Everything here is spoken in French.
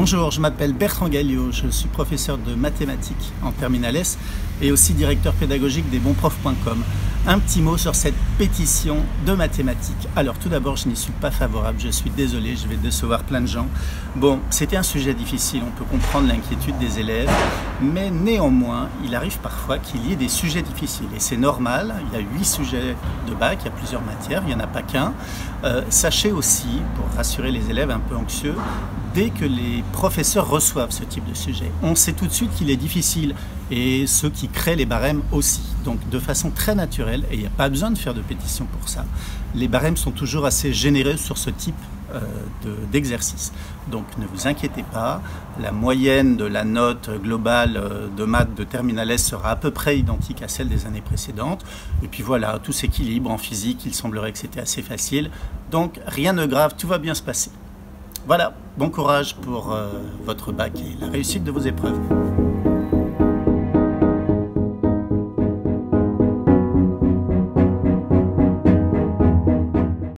Bonjour, je m'appelle Bertrand Galliot, je suis professeur de mathématiques en terminale S et aussi directeur pédagogique des bonprofs.com. Un petit mot sur cette pétition de mathématiques. Alors tout d'abord, je n'y suis pas favorable, je suis désolé, je vais décevoir plein de gens. Bon, c'était un sujet difficile, on peut comprendre l'inquiétude des élèves, mais néanmoins, il arrive parfois qu'il y ait des sujets difficiles et c'est normal, il y a 8 sujets de bac, il y a plusieurs matières, il n'y en a pas qu'un. Sachez aussi, pour rassurer les élèves un peu anxieux, dès que les professeurs reçoivent ce type de sujet, on sait tout de suite qu'il est difficile et ceux qui créent les barèmes aussi. Donc de façon très naturelle, et il n'y a pas besoin de faire de pétition pour ça, les barèmes sont toujours assez généreux sur ce type d'exercice. Donc ne vous inquiétez pas, la moyenne de la note globale de maths de terminale S sera à peu près identique à celle des années précédentes. Et puis voilà, tout s'équilibre. En physique, il semblerait que c'était assez facile. Donc rien de grave, tout va bien se passer. Voilà, bon courage pour votre bac et la réussite de vos épreuves.